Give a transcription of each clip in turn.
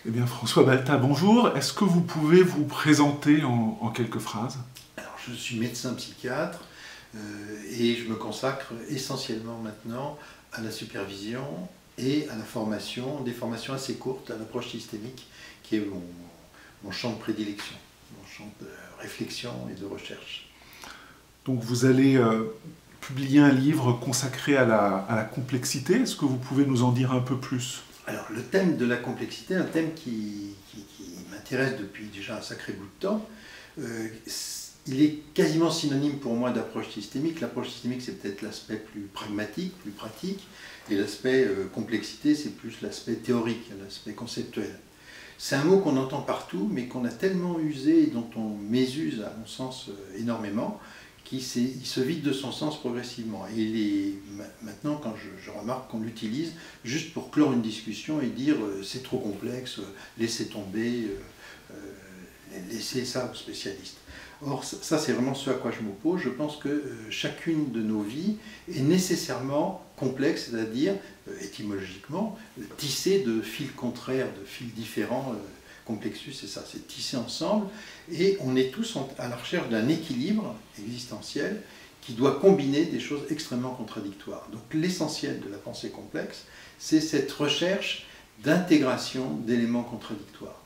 Eh bien, François Baltat, bonjour. Est-ce que vous pouvez vous présenter en quelques phrases? Alors, je suis médecin psychiatre et je me consacre essentiellement maintenant à la supervision et à la formation, des formations assez courtes à l'approche systémique, qui est mon champ de prédilection, mon champ de réflexion et de recherche. Donc vous allez publier un livre consacré à la complexité. Est-ce que vous pouvez nous en dire un peu plus? Alors, le thème de la complexité, un thème qui m'intéresse depuis déjà un sacré bout de temps, il est quasiment synonyme pour moi d'approche systémique. L'approche systémique, c'est peut-être l'aspect plus pragmatique, plus pratique, et l'aspect complexité, c'est plus l'aspect théorique, l'aspect conceptuel. C'est un mot qu'on entend partout, mais qu'on a tellement usé et dont on mésuse, à mon sens, énormément, qu'il se vide de son sens progressivement. Et maintenant, quand je remarque qu'on l'utilise juste pour clore une discussion et dire c'est trop complexe, laissez tomber, laissez ça aux spécialistes. Or, ça c'est vraiment ce à quoi je m'oppose. Je pense que chacune de nos vies est nécessairement complexe, c'est-à-dire étymologiquement tissée de fils contraires, de fils différents. Complexus, c'est ça, c'est tissé ensemble, et on est tous à la recherche d'un équilibre existentiel qui doit combiner des choses extrêmement contradictoires. Donc l'essentiel de la pensée complexe, c'est cette recherche d'intégration d'éléments contradictoires.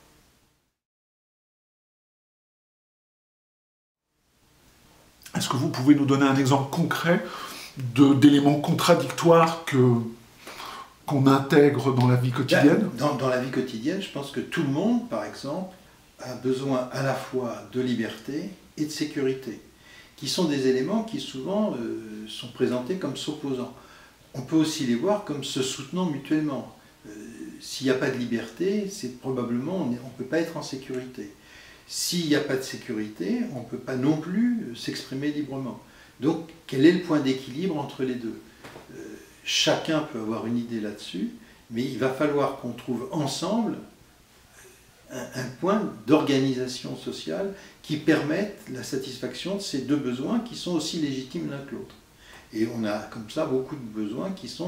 Est-ce que vous pouvez nous donner un exemple concret d'éléments contradictoires qu'on intègre dans la vie quotidienne? Dans la vie quotidienne, je pense que tout le monde, par exemple, a besoin à la fois de liberté et de sécurité, qui sont des éléments qui souvent sont présentés comme s'opposant. On peut aussi les voir comme se soutenant mutuellement. S'il n'y a pas de liberté, c'est probablement on ne peut pas être en sécurité. S'il n'y a pas de sécurité, on ne peut pas non plus s'exprimer librement. Donc, quel est le point d'équilibre entre les deux? Chacun peut avoir une idée là-dessus, mais il va falloir qu'on trouve ensemble un point d'organisation sociale qui permette la satisfaction de ces deux besoins qui sont aussi légitimes l'un que l'autre. Et on a comme ça beaucoup de besoins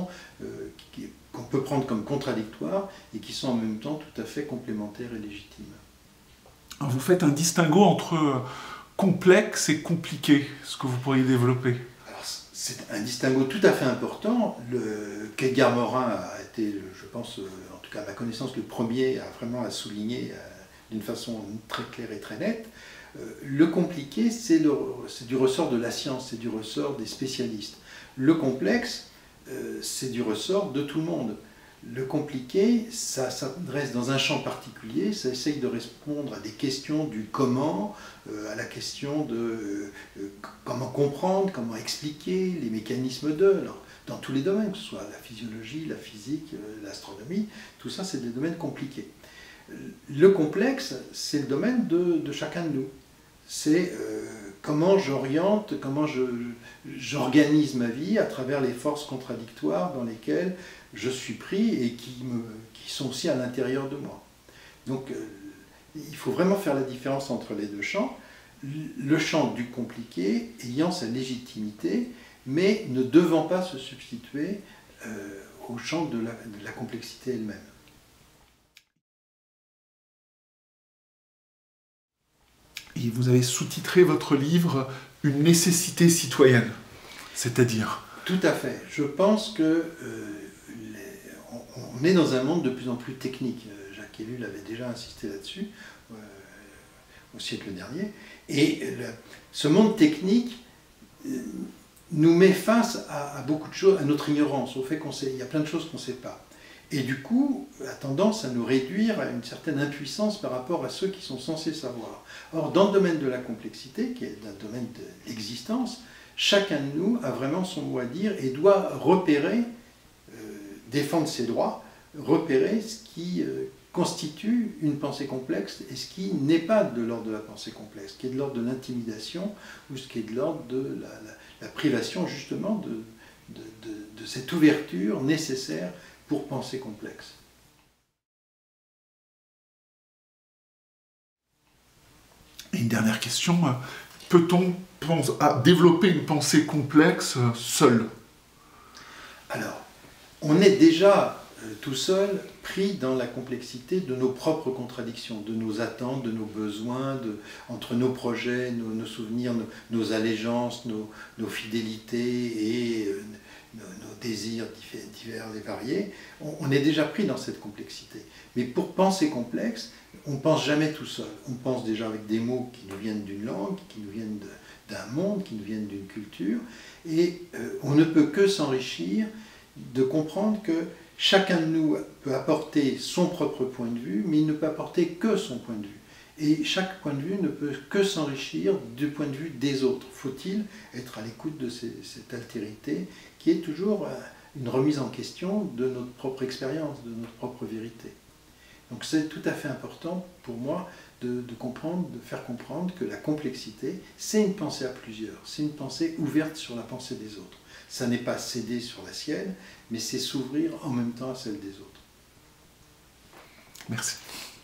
qu'on peut prendre comme contradictoires et qui sont en même temps tout à fait complémentaires et légitimes. Alors vous faites un distinguo entre complexe et compliqué, ce que vous pourriez développer. C'est un distinguo tout à fait important. Qu'Edgar Morin a été, je pense, en tout cas à ma connaissance, le premier à vraiment souligner d'une façon très claire et très nette. Le compliqué, c'est du ressort de la science, c'est du ressort des spécialistes. Le complexe, c'est du ressort de tout le monde. Le compliqué, ça s'adresse dans un champ particulier, ça essaye de répondre à des questions du comment, à la question de comment comprendre, comment expliquer les mécanismes dans tous les domaines, que ce soit la physiologie, la physique, l'astronomie, tout ça c'est des domaines compliqués. Le complexe, c'est le domaine de chacun de nous. C'est comment j'oriente, comment j'organise ma vie à travers les forces contradictoires dans lesquelles je suis pris et qui sont aussi à l'intérieur de moi. Donc il faut vraiment faire la différence entre les deux champs. Le champ du compliqué ayant sa légitimité, mais ne devant pas se substituer au champ de la complexité elle-même. Et vous avez sous-titré votre livre « Une nécessité citoyenne », c'est-à-dire? Tout à fait. Je pense que on est dans un monde de plus en plus technique. Jacques Ellul avait déjà insisté là-dessus au siècle dernier. Et ce monde technique nous met face à beaucoup de choses, à notre ignorance, au fait qu'il y a plein de choses qu'on ne sait pas. Et du coup, a tendance à nous réduire à une certaine impuissance par rapport à ceux qui sont censés savoir. Or, dans le domaine de la complexité, qui est un domaine de l'existence, chacun de nous a vraiment son mot à dire et doit repérer, défendre ses droits, repérer ce qui constitue une pensée complexe et ce qui n'est pas de l'ordre de la pensée complexe, ce qui est de l'ordre de l'intimidation ou ce qui est de l'ordre de la privation justement de cette ouverture nécessaire pour penser complexe. Et une dernière question, peut-on développer une pensée complexe seul? Alors, on est déjà tout seul, pris dans la complexité de nos propres contradictions, de nos attentes, de nos besoins, entre nos projets, nos souvenirs, nos allégeances, nos fidélités et nos désirs divers et variés. On est déjà pris dans cette complexité. Mais pour penser complexe, on ne pense jamais tout seul. On pense déjà avec des mots qui nous viennent d'une langue, qui nous viennent d'un monde, qui nous viennent d'une culture. Et on ne peut que s'enrichir de comprendre que chacun de nous peut apporter son propre point de vue, mais il ne peut apporter que son point de vue. Et chaque point de vue ne peut que s'enrichir du point de vue des autres. Faut-il être à l'écoute de cette altérité qui est toujours une remise en question de notre propre expérience, de notre propre vérité. Donc c'est tout à fait important pour moi de faire comprendre que la complexité, c'est une pensée à plusieurs, c'est une pensée ouverte sur la pensée des autres. Ça n'est pas céder sur la sienne, mais c'est s'ouvrir en même temps à celle des autres. Merci.